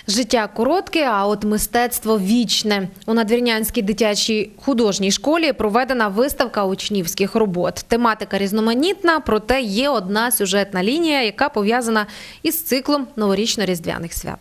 Життя коротке, а от мистецтво вічне. У Надвірнянській дитячій художній школі проведена виставка учнівських робот. Тематика різноманітна, проте є одна сюжетна лінія, яка пов'язана із циклом новорічно-різдвяних свят.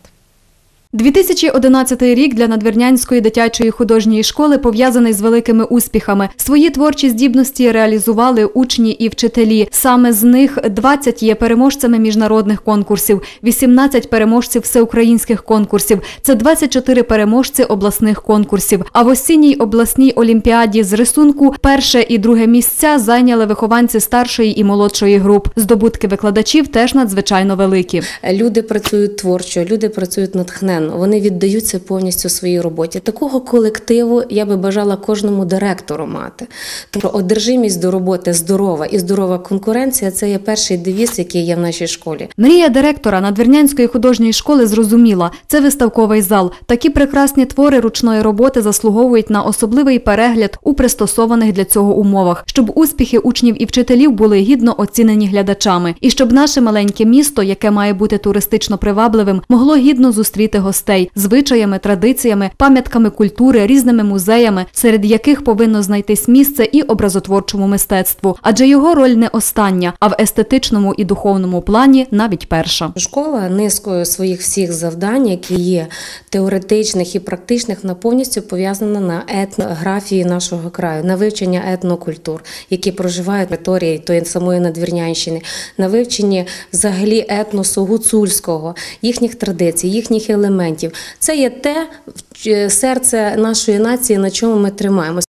2011 рік для Надвірнянської дитячої художньої школи пов'язаний з великими успіхами. Свої творчі здібності реалізували учні і вчителі. Саме з них 20 є переможцями міжнародних конкурсів, 18 переможців всеукраїнських конкурсів, це 24 переможці обласних конкурсів. А в осінній обласній олімпіаді з рисунку перше і друге місця зайняли вихованці старшої і молодшої груп. Здобутки викладачів теж надзвичайно великі. Люди працюють творчо, люди працюють натхненно. Вони віддаються повністю своїй роботі. Такого колективу я би бажала кожному директору мати. Тому одержимість до роботи здорова і здорова конкуренція – це є перший девіз, який є в нашій школі. Мрія директора Надвірнянської художньої школи зрозуміла – це виставковий зал. Такі прекрасні твори ручної роботи заслуговують на особливий перегляд у пристосованих для цього умовах, щоб успіхи учнів і вчителів були гідно оцінені глядачами. І щоб наше маленьке місто, яке має бути туристично привабливим, могло гідно зустріти гостей звичаями, традиціями, пам'ятками культури, різними музеями, серед яких повинно знайтись місце і образотворчому мистецтву. Адже його роль не остання, а в естетичному і духовному плані навіть перша. Школа низкою своїх всіх завдань, які є теоретичних і практичних, вона повністю пов'язана на етнографії нашого краю, на вивчення етнокультур, які проживають на території тої самої Надвірнянщини, на вивченні взагалі етносу гуцульського, їхніх традицій, їхніх елементів. Це є те серце нашої нації, на чому ми тримаємося.